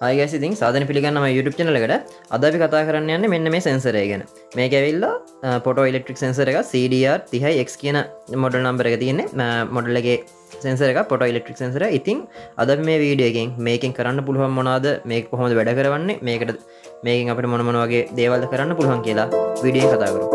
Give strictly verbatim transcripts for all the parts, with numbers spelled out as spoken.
Hi guys, ඉතින් සාදන පිළිගන්න මම YouTube channel එකට. අද අපි කතා කරන්න යන්නේ මෙන්න මේ sensor එක ගැන. මේක ඇවිල්ලා Photoelectric sensor එක C D R thirty X කියන model number එක තියෙන්නේ. model එකේ sensor එක Photoelectric sensor එක. ඉතින් අද අපි මේ වීඩියෝ එකෙන් මේකෙන් කරන්න පුළුවන් මොනවද, මේක කොහොමද වැඩ කරවන්නේ, මේකට මේකෙන් අපිට මොන මොන වගේ දේවල්ද කරන්න පුළුවන් කියලා වීඩියෝ එකෙන් කතා කරමු.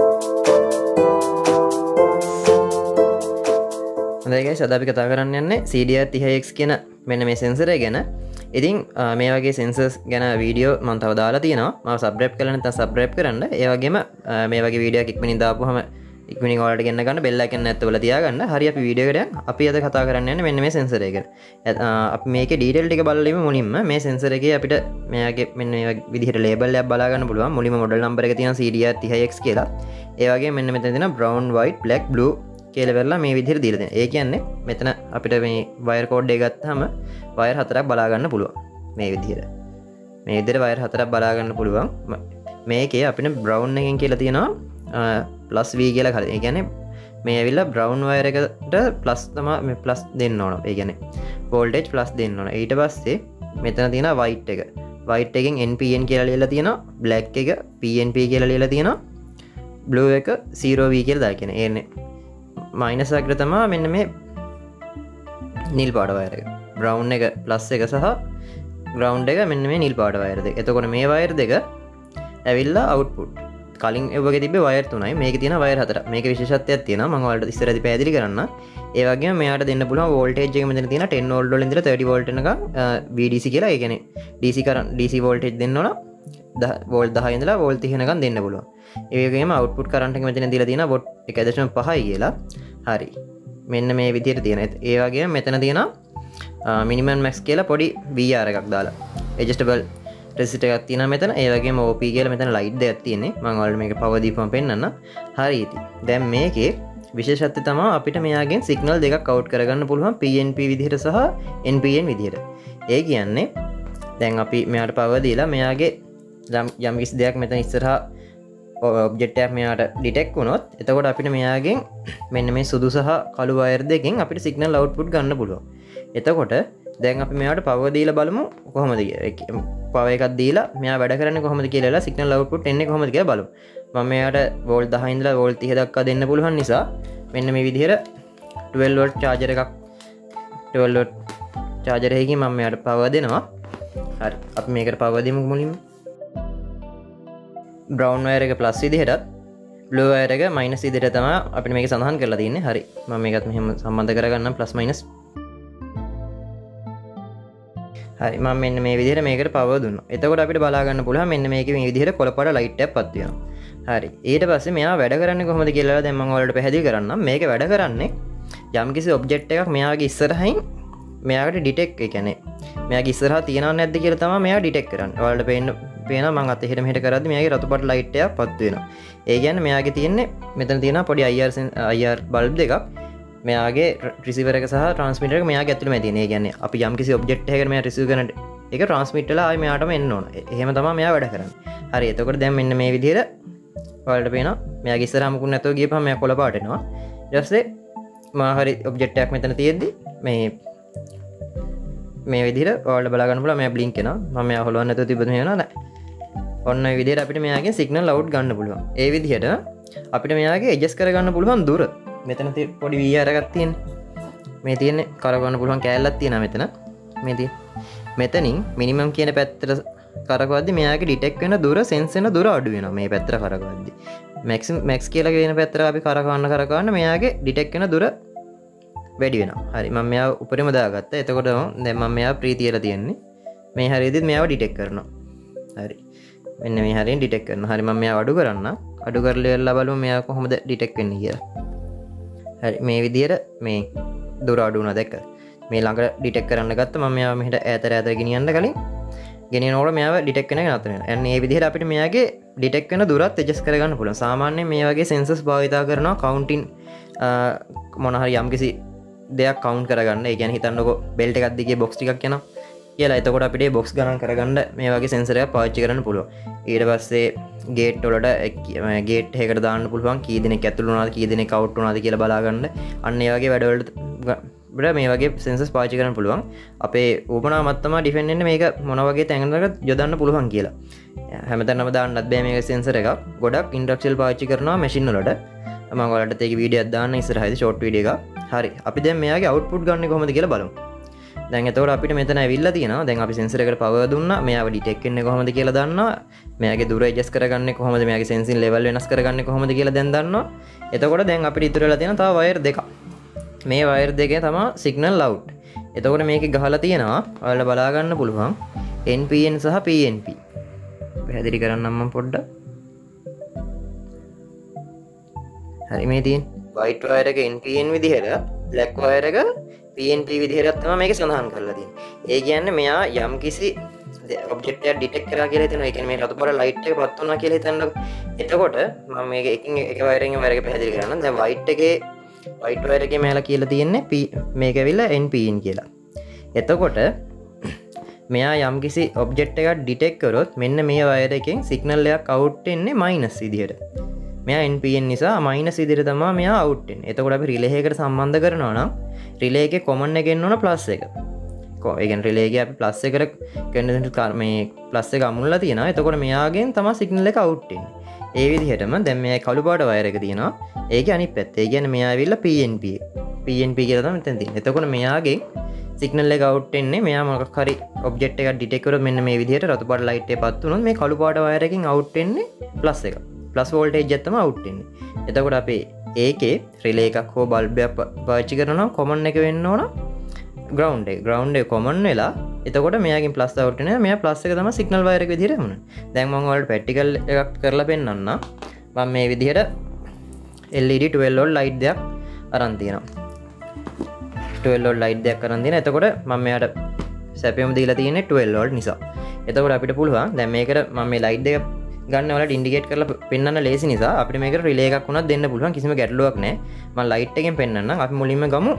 හොඳයි guys, අද අපි කතා කරන්න යන්නේ C D R thirty X කියන මෙන්න මේ sensor එක ගැන. ඉතින් මේ වගේ sensors ගැන වීඩියෝ මම තව දාලා තියෙනවා. මම subscribe කරලා නැත්නම් subscribe කරන්න. ඒ වගේම මේ වගේ වීඩියෝ එකක් ඉක්මනින් දාපුවම ඉක්මනින් ඔයාලට ගෙන්න ගන්න bell icon එකත් ඔයාලා තියාගන්න. හරි අපි වීඩියෝ එකට යන්න. අපි අද කතා කරන්න යන්නේ මෙන්න මේ sensor එක ගැන. අපි මේකේ detail ටික බලලා ඉමු මුලින්ම. මේ sensor එකේ අපිට මෙයාගේ මෙන්න මේ විදිහට label එකක් බලා ගන්න පුළුවන්. මුලින්ම model number එක තියෙනවා C D R thirty X කියලා. ඒ වගේම මෙන්න මෙතන තියෙනවා brown, white, black, blue කියලා වෙරලා මේ විදිහට දීලා තියෙනවා. ඒ කියන්නේ මෙතන අපිට මේ wire code එක ගත්තාම wire හතරක් බලා ගන්න පුළුවන්. මේ විදිහට. මේ විදිහට wire හතරක් බලා ගන්න පුළුවන්. මේකේ අපිට brown එකෙන් කියලා තියෙනවා plus V කියලා හරි. ඒ කියන්නේ මේ ඇවිල්ලා brown wire එකට plus තමයි මේ plus දෙන්න ඕන. ඒ කියන්නේ voltage plus දෙන්න ඕන. ඊට පස්සේ මෙතන තියෙනවා white එක. white එකෙන් N P N කියලා ලියලා තියෙනවා. black එක P N P කියලා ලියලා තියෙනවා. blue එක zero V කියලා දාලා කියන්නේ. ඒන්නේ minus එකට තමයි මෙන්න මේ නිල් පාට වයර් එක. brown එක plus එක සහ ground එක මෙන්න මේ නිල් පාට වයර් දෙක. එතකොට මේ වයර් දෙක ඇවිල්ලා output. කලින් එවගේ තිබ්බේ වයර් තුනයි. මේකේ තියෙන වයර් හතරක්. මේකේ විශේෂත්වයක් තියෙනවා. මම ඔයාලට ඉස්සරහදී පැහැදිලි කරන්න. ඒ වගේම මෙයාට දෙන්න පුළුවන් voltage එක මෙතන තියෙන ten volt වල ඉඳලා thirty volt වෙනකම් V D C කියලා. ඒ කියන්නේ D C current D C voltage දෙන්න ඕන. volt දහය ඉඳලා volt thirty වෙනකම් දෙන්න පුළුවන්. ඒ වගේම output current එක මෙතන දීලා තියෙනවා watt one point five කියලා. හරි. මෙන්න මේ විදිහට තියෙන. ඒ වගේම මෙතන තියෙනවා minimum max කියලා පොඩි V R එකක් දාලා. adjustable resistor එකක් තියෙනවා මෙතන. ඒ වගේම O P කියලා මෙතන light දෙකක් තියෙන්නේ. මම ඔයාලට මේක power දීපුවම පෙන්නන්න. හරි ඉතින්. දැන් මේකේ විශේෂත්වය තමයි අපිට මෙයාගෙන් signal දෙකක් out කරගන්න පුළුවන් P N P විදිහට සහ N P N විදිහට. ඒ කියන්නේ දැන් අපි මෙයාට power දීලා මෙයාගේ යම් කිසි දෙයක් මෙතන ඉස්සරහා ඔබ්ජෙක්ට් එකක් මෙයාට ඩිටෙක්ට් වුණොත් එතකොට අපිට මෙයාගෙන් මෙන්න මේ සුදු සහ කළු වයර් දෙකෙන් අපිට සිග්නල් අවුට්පුට් ගන්න පුළුවන්. එතකොට දැන් අපි මෙයාට පවර් දීලා බලමු කොහොමද කියලා. පවර් එකක් දීලා මෙයා වැඩ කරන්නේ කොහොමද කියලා සිග්නල් අවුට්පුට් එන්නේ කොහොමද කියලා බලමු. මම මෙයාට වෝල්ට් දහය ඉඳලා වෝල්ට් thirty දක්වා දෙන්න පුළුවන් නිසා මෙන්න මේ විදිහට twelve volt charger එකක් twelve volt charger එකකින් මම මෙයාට පවර් දෙනවා. හරි. අපි මේකට පවර් දෙමු මුලින්ම. brown wire එක plus විදිහටත් blue wire එක minus විදිහට තමයි අපිට මේක සඳහන් කරලා තියෙන්නේ. හරි. මම මේකත් මෙහෙම සම්බන්ධ කරගන්නම් plus minus. හරි. මම මෙන්න මේ විදිහට මේකට power දුන්නා. එතකොට අපිට බලා ගන්න පුළුවන් මෙන්න මේකේ මේ විදිහට කොළපාට light එකක් පත් වෙනවා. හරි. ඊට පස්සේ මෙයා වැඩ කරන්නේ කොහොමද කියලා දැන් මම ඔයාලට පැහැදිලි කරන්නම්. මේක වැඩ කරන්නේ යම්කිසි object එකක් මෙයාගේ ඉස්සරහින් මෙයාට detect, ඒ කියන්නේ මෙයාගේ ඉස්සරහා තියනවද නැද්ද කියලා තමයි මෙයා detect කරන්නේ. ඔයාලට පේන්න පේනවා මම අත එහෙට මෙහෙට කරද්දි මෙයාගේ රතු පාට ලයිට් එකක් පත් වෙනවා. ඒ කියන්නේ මෙයාගේ තියෙන්නේ මෙතන තියෙනවා පොඩි I R I R bulb දෙකක්. මෙයාගේ රිසීවර් එක සහ ට්‍රාන්ස්මිටර් එක මෙයාගේ ඇතුළේම තියෙනවා. ඒ කියන්නේ අපි යම්කිසි ඔබ්ජෙක්ට් එකකට මෙයා රිසීව් කරන එක ට්‍රාන්ස්මිට් වෙලා ආයි මෙයාටම එන්න ඕන. එහෙම තමයි මෙයා වැඩ කරන්නේ. හරි. එතකොට දැන් මෙන්න මේ විදිහට ඔයාලට පේනවා මෙයාගේ ඉස්සරහා මුකුත් නැතුව ගියපහම මෙයා කොළ පාට එනවා. ඊට පස්සේ මා හරි ඔබ්ජෙක්ට් එකක් මෙතන තියෙද්දි මේ මේ විදිහට ඔයාලට බලා ගන්න පුළුවන් මෙයා බ්ලින්ක් වෙනවා. මම මෙයා හොලවන්න නැතුව තිබ්බද මේ වෙනවා නෑ. ඔන්න ඔය විදිහට අපිට මෙයාගෙන් සිග්නල් අවුට් ගන්න පුළුවන්. ඒ විදිහට අපිට මෙයාගේ ඇඩ්ජස්ට් කරගන්න පුළුවන් දුර. මෙතන පොඩි V R එකක් තියෙන්නේ. මේ තියෙන්නේ කරගන්න පුළුවන් කෑල්ලක් තියෙනවා මෙතන. මේ තියෙන. මෙතනින් මිනිමම් කියන පැත්තට කරකවද්දි මෙයාගේ ඩිටෙක්ට් වෙන දුර, සෙන්ස් වෙන දුර අඩු වෙනවා මේ පැත්තට කරකවද්දි. මැක්සිම මැක්ස් කියලා කියන පැත්තට අපි කරකවන්න කරකවන්න මෙයාගේ ඩිටෙක්ට් වෙන දුර වැඩි වෙනවා. හරි. මම මෙයාව උඩරම දාගත්තා. එතකොට දැන් මම මෙයාව ප්‍රී තියලා තියෙන්නේ. මේ හරියදිත් මෙයාව ඩිටෙක්ට් කරනවා. හරි. මෙන්න මේ හරියෙන් ඩිටෙක්ට් කරනවා. හරි. මම මෙයාව අඩු කරන්න. අඩු කරලා ඉවරලා බලමු මෙයා කොහොමද ඩිටෙක්ට් වෙන්නේ කියලා. හරි. මේ විදිහට මේ දුර අඩු වුණා දැක්කද? මේ ළඟ ඩිටෙක්ට් කරන්න ගත්තා. මම මෙයාව මෙහෙට ඈතට ඈතට ගෙනියන්න කලින් ගෙනියනකොට මෙයාව ඩිටෙක්ට් වෙන එක නතර වෙනවා. අන්න මේ විදිහට අපිට මෙයාගේ ඩිටෙක්ට් වෙන දුරත් ඇඩ්ජස්ට් කරගන්න පුළුවන්. සාමාන්‍යයෙන් මේ වගේ සෙන්සර්ස් භාවිතා කරනවා කවුන්ටින් මොන හරි යම්කිසි දෙයක් කවුන්ට් කරගන්න. ඒ කියන්නේ හිතන්නකෝ බෙල්ට් එකක් දිගේ බොක්ස් ටිකක් යනවා කියලා. එතකොට අපිට මේ බොක්ස් ගණන් කරගන්න මේ වගේ සෙන්සර් එකක් පාවිච්චි කරන්න පුළුවන්. ඊට පස්සේ ගේට් වලට ගේට් එකකට දාන්න පුළුවන් කී දෙනෙක් ඇතුළු වුණාද කී දෙනෙක් අවුට් වුණාද කියලා බලා ගන්න. අන්න ඒ වගේ වැඩවලට බට මේ වගේ සෙන්සස් පාචි කරන්න පුළුවන් අපේ ඕපනා මත්තම ඩිෆෙන්න්න මේක මොනවගේ තැන්ලක යොදන්න පුළුවන් කියලා හැමතනම දාන්නත් බෑ මේක සෙන්සර එකක් ගොඩක් ඉන්ඩක්ෂල් පාචි කරනවා මැසින්නලට මංගලට ඒක වීඩිය අදදාන්න ඉස්රහද ෂෝට් වීඩිය එක හරි අපි දැන් මෙයාගේ අවුට්පුට් ගන්න කොහොමද කියලා බලමු දැන් එතකොට අපිට මෙතන ඇවිල්ලා තියෙනවා දැන් අපි සෙන්සර් එකට පවර් දුන්නා මෙයාව ඩිටෙක්ට් වෙන්නේ කොහොමද කියලා දන්නවා මෙයාගේ දුර ඇඩ්ජස්ට් කරගන්නේ කොහොමද මෙයාගේ සෙන්සින් ලෙවල් වෙනස් කරගන්නේ කොහොමද කියලා දැන් දන්නවා එතකොට දැන් අපිට ඉතුරු වෙලා තියෙන තව වයර් දෙකක් මේ වයර් දෙකේ තමයි සිග්නල් අවුට් එතකොට මේකේ ගහලා තියෙනවා ඔයාලා බලා ගන්න පුළුවන් N P N සහ P N P පැහැදිලි කරන්නම් මම පොඩ්ඩක් හරි මේ තියෙන white wire එක N P N විදිහට black wire එක P N P විදිහට තමයි මේක සඳහන් කරලා තියෙන්නේ ඒ කියන්නේ මෙයා යම් කිසි ඔබ්ජෙක්ට් එකක් ඩිටෙක්ට් කරා කියලා හිතනවා ඒ කියන්නේ මේ රතු පාට ලයිට් එක පත් වුණා කියලා හිතන්නකො එතකොට මම මේක එකින් එක වයර් එකෙන් වයර් එක පැහැදිලි කරන්නම් දැන් white එකේ white wire එකේ මෙයාලා කියලා තියෙන්නේ P මේක ඇවිල්ලා N P N කියලා එතකොට මෙයා යම් කිසි ඔබ්ජෙක්ට් එකක් ඩිටෙක්ට් කරොත් මෙන්න මේ වයර් එකෙන් සිග්නල් එකක් අවුට් වෙන්නේ මයිනස් විදිහට මෙයා N P N නිසා මයිනස් විදිහට තමයි මෙයා අවුට් වෙන්නේ එතකොට අපි රිලේ එකකට සම්බන්ධ කරනවා නම් රිලේ එකේ කොමන් එක එන්න ඕන ප්ලස් එක කො ඒ කියන්නේ රිලේ එකේ අපි ප්ලස් එකට කන්ඩෙන්සර් මේ ප්ලස් එක අමුණලා තියෙනවා එතකොට මෙයාගෙන් තමයි සිග්නල් එක අවුට් වෙන්නේ ඒ විදිහටම දැන් මේ කළු පාට වයර් එක තියෙනවා ඒකේ අනිත් පැත්ත ඒ කියන්නේ මෙයා ඇවිල්ලා P N P P N P කියලා තමයි මෙතන තියෙන්නේ එතකොට මෙයාගෙන් සිග්නල් එක අවුට් වෙන්නේ මෙයා මොකක් හරි ඔබ්ජෙක්ට් එකක් ඩිටෙක්ට් කරොත් මෙන්න මේ විදිහට රතු පාට ලයිට් එක පත් වුණොත් මේ කළු පාට වයර් එකකින් අවුට් වෙන්නේ ප්ලස් එක ප්ලස් වෝල්ටේජ් එක තමයි අවුට් වෙන්නේ එතකොට අපි ඒකේ රිලේ එකක් හෝ බල්බ් එකක් පාවිච්චි කරනවා කොමන් එක වෙන්න ඕන ග්‍රවුන්ඩ් එක ග්‍රවුන්ඩ් එක කොමන් වෙලා එතකොට මෙයාගෙන් ප්ලස් අවුට් වෙනවා මෙයා ප්ලස් එක තමයි සිග්නල් වයර් එක විදිහට යමුනේ දැන් මම ඔයාලට ප්‍රැක්ටිකල් එකක් කරලා පෙන්නන්නම් මම මේ විදිහට L E D twelve volt light දෙයක් අරන් තියෙනවා twelve volt light දෙයක් අරන් තියෙනවා එතකොට මම මෙයාට සැපයුම දීලා තියෙන්නේ twelve volt නිසා එතකොට අපිට පුළුවන් දැන් මේකට මම මේ light දෙක ගන්න වලට ඉන්ඩිකේට් කරලා පෙන්වන්න ලේසි නිසා අපිට මේකට රිලේ එකක් වුණත් දෙන්න පුළුවන් කිසිම ගැටලුවක් නැහැ මම ලයිට් එකෙන් පෙන්වන්නම් අපි මුලින්ම ගමු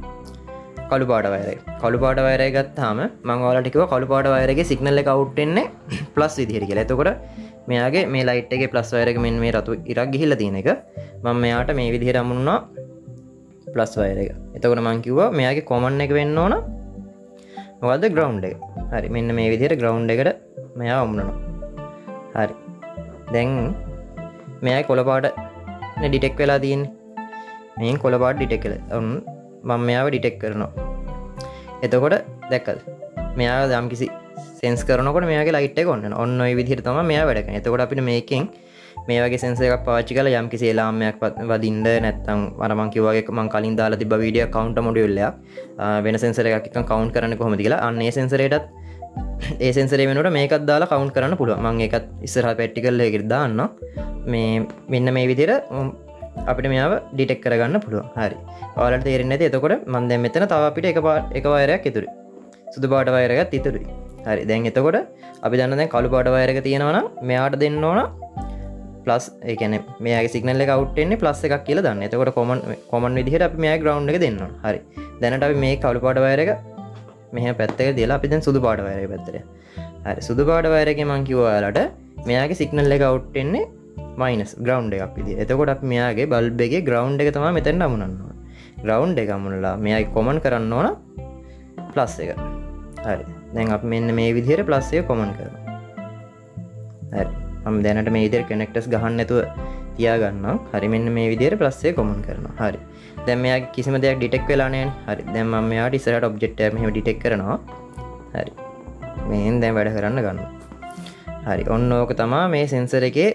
කළු පාට වයර් එක කළු පාට වයර් එක ගත්තාම මම ඔයාලට කිව්වා කළු පාට වයර් එකේ සිග්නල් එක අවුට් වෙන්නේ ප්ලස් විදිහට කියලා එතකොට මෙයාගේ මේ ලයිට් එකේ ප්ලස් වයර් එක මෙන්න මේ රතු ඉරක් ගිහිල්ලා තියෙන එක මම මෙයාට මේ විදිහට අමුණුනා ප්ලස් වයර් එක එතකොට මම කිව්වා මෙයාගේ කොමන් එක වෙන්න ඕන මොකද්ද ග්‍රවුන්ඩ් එක හරි මෙන්න මේ විදිහට ග්‍රවුන්ඩ් එකට මෙයා අමුණනවා හරි දැන් මෙයා කොළ පාට ඩිටෙක්ට් වෙලා තියෙන්නේ මේන් කොළ පාට ඩිටෙක්ට් කළා මම මෙයාව ඩිටෙක්ට් කරනවා එතකොට දැක්කද මෙයා යම් කිසි සෙන්ස් කරනකොට මෙයාගේ ලයිට් එක ඔන්න ඔන්න ඔය විදිහට තමයි මෙයා වැඩ කරන්නේ එතකොට අපිට මේකෙන් මේ වගේ සෙන්සර් එකක් පාවිච්චි කරලා යම් කිසි එලාම් එකක් වදින්න නැත්නම් අර මම කිව්වා වගේ මම කලින් දාලා තිබ්බ වීඩියෝ කවුන්ටර් මොඩියුල් එකක් වෙන සෙන්සර් එකක් එක්ක කවුන්ට් කරන්නේ කොහොමද කියලා අන්න ඒ සෙන්සරේටත් ඒ සෙන්සරේ වෙනකොට මේකත් දාලා කවුන්ට් කරන්න පුළුවන් මම ඒකත් ඉස්සරහා ප්‍රැක්ටිකල් එකකට දාන්නම් මේ මෙන්න මේ විදිහට අපිට මෙයාව ඩිටෙක්ට් කරගන්න පුළුවන් හරි ඔයාලට තේරෙන්නේ නැති එතකොට මම දැන් මෙතන තව අපිට එක එක වයර් එකක් ඉතුරුයි සුදු පාට වයර් එකක් ඉතුරුයි හරි දැන් එතකොට අපි දන්න දැන් කළු පාට වයර් එක තියෙනවා නම් මෙයාට දෙන්න ඕන ප්ලස් ඒ කියන්නේ මෙයාගේ සිග්නල් එක අවුට් වෙන්නේ ප්ලස් එකක් කියලා දාන්න එතකොට කොමන් කොමන් විදිහට අපි මෙයාගේ ග්‍රවුන්ඩ් එක දෙන්න ඕන හරි දැනට අපි මේ කළු පාට වයර් එක මෙහෙම පැත්තක දාලා අපි දැන් සුදු පාට වයර් එක පැත්තට හරි සුදු පාට වයර් එකේ මම කිව්වා ඔයාලට මෙයාගේ සිග්නල් එක අවුට් වෙන්නේ මයිනස් ග්‍රවුන්ඩ් එකක් විදිහට එතකොට අපි මෙයාගේ බල්බ් එකේ ග්‍රවුන්ඩ් එක තමයි මෙතෙන් අමුණන්න ඕන ග්‍රවුන්ඩ් එක අමුණලා මෙයාගේ කොමන් කරන්න ඕන ප්ලස් එක හරි දැන් අපි මෙන්න මේ විදිහට ප්ලස් එක කොමන් කරනවා හරි මම දැනට මේ විදිහට කනෙක්ටර්ස් ගහන්න නැතුව තියාගන්නම් හරි මෙන්න මේ විදිහට ප්ලස් එක කොමන් කරනවා හරි දැන් මෙයාගේ කිසිම දෙයක් ඩිටෙක්ට් වෙලා නැහැ හරි දැන් මම මෙයාට ඉස්සරහට ඔබ්ජෙක්ට් එකක් මෙහෙම ඩිටෙක්ට් කරනවා හරි මෙහෙන් දැන් වැඩ කරන්න ගන්නවා හරි ඔන්න ඕක තමයි මේ සෙන්සර් එකේ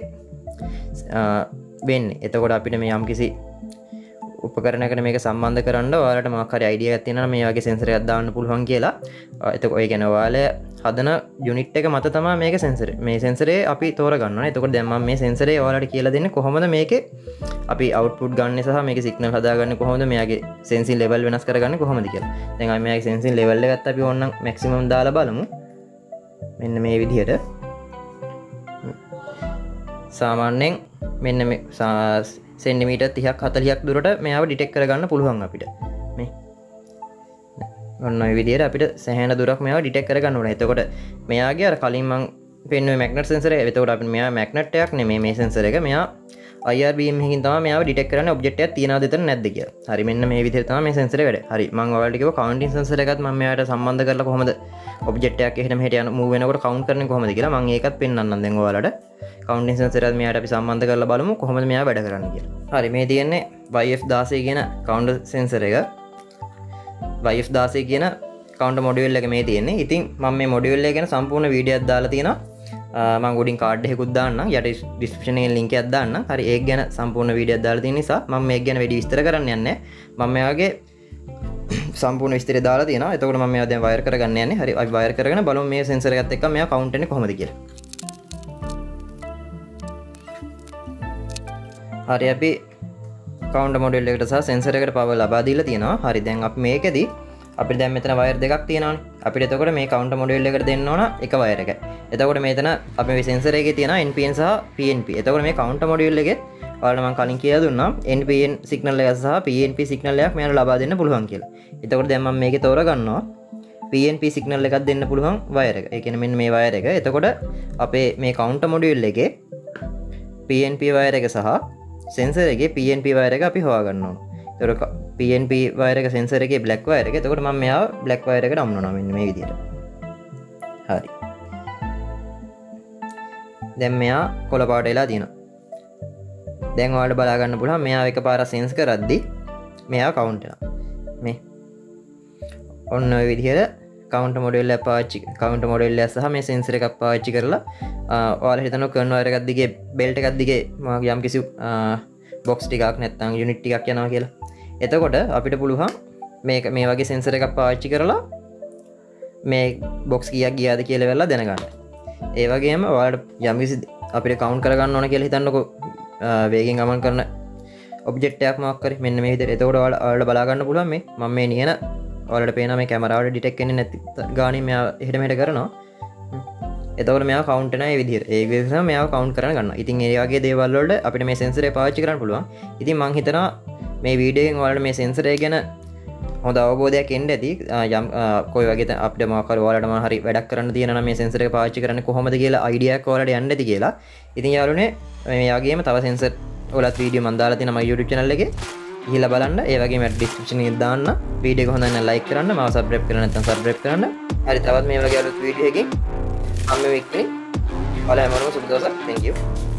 වෙන්නේ එතකොට අපිට මේ යම්කිසි උපකරණයකට මේක සම්බන්ධ කරන්න ඔයාලට මොකක් හරි අයිඩියා එකක් තියෙනවා මේ වගේ සෙන්සර් එකක් දාන්න පුළුවන් කියලා එතකොට ඒ කියන්නේ ඔයාලා හදන යුනිට් එක මත තමයි මේක සෙන්සර් මේ සෙන්සරේ අපි තෝරගන්නවා එතකොට දැන් මම මේ සෙන්සරේ ඔයාලට කියලා දෙන්නේ කොහොමද මේකේ අපි අවුට්පුට් ගන්න සහ මේකේ සිග්නල් හදාගන්නේ කොහොමද මෙයාගේ සෙන්සින් ලෙවල් වෙනස් කරගන්නේ කොහොමද කියලා දැන් අපි මෙයාගේ සෙන්සින් ලෙවල් එකත් අපි ඕනනම් මැක්සිමම් දාලා බලමු මෙන්න මේ විදිහට සාමාන්‍යයෙන් මෙන්න මේ සෙන්ටිමීටර් තිහක් හතලිහක් දුරට මෙයාව ඩිටෙක්ට් කරගන්න පුළුවන් අපිට මේ ඔන්න ඔය විදිහට අපිට සෑහෙන දුරක් මෙයාව ඩිටෙක්ට් කරගන්න ඕනේ. එතකොට මෙයාගේ අර කලින් මම පෙන්නුවේ මැග්නට් සෙන්සර් එක. එතකොට අපිට මෙයා මැග්නට් එකක් නෙමෙයි මේ සෙන්සර් එක. මෙයා I R beam එකකින් තමයි මෙයාව ඩිටෙක්ට් කරන්නේ ඔබ්ජෙක්ට් එකක් තියනවද එතන නැද්ද කියලා. හරි මෙන්න මේ විදිහට තමයි මේ සෙන්සර් එක වැඩ. හරි මම ඔයාලට කිව්වා කවුන්ටින් සෙන්සර් එකත් මම මෙයාට සම්බන්ධ කරලා කොහොමද ඔබ්ජෙක්ට් එකක් එහෙට මෙහෙට යන මූව් වෙනකොට කවුන්ට් කරන්නේ කොහොමද කියලා මම ඒකත් පෙන්නන්නම් දැන් ඔයාලට. කවුන්ටින් සෙන්සර් එකත් මෙයාට අපි සම්බන්ධ කරලා බලමු කොහොමද මෙයා වැඩ කරන්නේ කියලා. හරි මේ තියෙන්නේ Y F දාසය කියන කවුන්ටර් සෙන්සර් එක. Y F දාසය කියන කවුන්ටර් මොඩියුල් එක මේ තියෙන්නේ. ඉතින් මම මේ මොඩියුල් එක ගැන සම්පූර්ණ වීඩියෝ එකක් දාලා තියෙනවා. මම ගොඩින් කාඩ් එකකුත් දාන්නම් යට ඩිස්ක්‍රිප්ෂන් එකේ ලින්ක් එකක් දාන්නම්. හරි ඒක ගැන සම්පූර්ණ වීඩියෝ එකක් දාලා තියෙන නිසා මම මේක ගැන වැඩි විස්තර කරන්න යන්නේ නැහැ. මම මෙයාගේ සම්පූර්ණ විස්තරය දාලා තියෙනවා. එතකොට මම මේවා දැන් වයර් කරගන්න යන්නේ. හරි අපි වයර් කරගෙන බලමු මේ සෙන්සර් එකත් එක්ක මෙයා කවුන්ට් වෙන්නේ කොහොමද කියලා. හරි අපි කවුන්ටර් මොඩියුල් එකට සහ සෙන්සර් එකට පවර් ලබා දීලා තියෙනවා. හරි දැන් අපි මේකෙදි අපිට දැන් මෙතන වයර් දෙකක් තියෙනවානේ. අපිට එතකොට මේ කවුන්ටර් මොඩියුල් එකට දෙන්න ඕන එක වයර් එකයි. එතකොට මෙතන අපි මේ සෙන්සර් එකේ තියෙනවා N P N සහ P N P. එතකොට මේ කවුන්ටර් මොඩියුල් එකේ ඔයාලට මම කලින් කියලා දුන්නා N P N සිග්නල් එකක් සහ P N P සිග්නල් එකක් මෙයාට ලබා දෙන්න පුළුවන් කියලා. එතකොට දැන් මම මේකේ තෝරගන්නවා P N P සිග්නල් එකක් දෙන්න පුළුවන් වයර් එක. ඒ කියන්නේ මෙන්න මේ වයර් එක. එතකොට අපේ මේ කවුන්ටර් මොඩියුල් එකේ P N P වයර් එක සහ සෙන්සර් එකේ P N P වයර් එක අපි හොයාගන්න ඕන. එතකොට P N P වයර් එක සෙන්සර් එකේ බ්ලැක් වයර් එක. එතකොට මම මෙයාව බ්ලැක් වයර් එකට අමුණනවා මෙන්න මේ විදිහට. හරි. දැන් මෙයා කොළ පාට වෙලා තියෙනවා. දැන් ඔයාලට බලා ගන්න පුළුවන් මෙයා එකපාරක් සෙන්ස් කරද්දි මෙයා කවුන්ට් වෙනවා. මේ ඔන්න ඔය විදිහට කවුන්ටර් මොඩියුල් එක පාවිච්චි කවුන්ටර් මොඩියුල් එක සහ මේ සෙන්සර් එකක් පාවිච්චි කරලා ඔයාලා හිතනවා කර්න් වයර් එකක් දිගේ බෙල්ට් එකක් දිගේ මොකක් යම් කිසි බොක්ස් ටිකක් නැත්නම් යුනිට් ටිකක් යනවා කියලා. එතකොට අපිට පුළුවන් මේක මේ වගේ සෙන්සර් එකක් පාවිච්චි කරලා මේ බොක්ස් කීයක් ගියාද කියලා වෙලා දැනගන්න. ඒ වගේම ඔයාලට යම් කිසි අපිට කවුන්ට් කරගන්න ඕන කියලා හිතන්නකො වේගෙන් ගමන් කරන ඔබ්ජෙක්ට් එකක් මොකක් කරේ මෙන්න මේ විදිහට. එතකොට ඔයාලා ඔයාලට බලා ගන්න පුළුවන් මේ මම මේ නියන ඔයාලට පේනවා මේ කැමරාවට ඩිටෙක්ට් වෙන්නේ නැති ගානින් මෙයා එහෙට මෙහෙට කරනවා. එතකොට මෙයා කවුන්ට් වෙනවා මේ විදිහට. ඒ විදිහට තමයි මෙයාව කවුන්ට් කරන්න ගන්නවා. ඉතින් ඒ වගේ දේවල් වලට අපිට මේ සෙන්සර් එක පාවිච්චි කරන්න පුළුවන්. ඉතින් මම හිතනවා මේ වීඩියෝ එකෙන් ඔයාලට මේ සෙන්සර් එක ගැන හොඳ අවබෝධයක් එන්න ඇති. යම් කොයි වගේ අපිට මොකක් හරි ඔයාලට මොන හරි වැඩක් කරන්න තියෙනවා නම් මේ සෙන්සර් එක පාවිච්චි කරන්නේ කොහොමද කියලා අයිඩියා එකක් ඔයාලට යන්න ඇති කියලා. ඉතින් යාළුවනේ මේ වගේම තව සෙන්සර් වලත් වීඩියෝ මම දාලා තියෙනවා මගේ YouTube channel එකේ. ගිහිල්ලා බලන්න. ඒ වගේම ඩිස්ක්‍රිප්ෂන් එකේ දාන්න. වීඩියෝ එක හොඳ නම් ලයික් කරන්න. මාව සබ්ස්ක්‍රයිබ් කරන්න නැත්නම් සබ්ස්ක්‍රයිබ් කරන්න. හරි තවත් මේ වගේ අලුත් වීඩියෝ එකකින් මම මේ වෙක්කේ ඔයාලා හැමෝටම සුබ දවසක්. Thank you.